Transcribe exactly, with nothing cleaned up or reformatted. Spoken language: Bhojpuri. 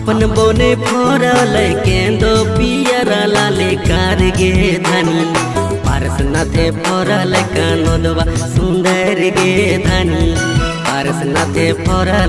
अपन बोने फरल केंदो पियर लाले कार गे धनी पारस नाथे फरल कानोदवा सुंदर गे धनी पारस नाथे फरल।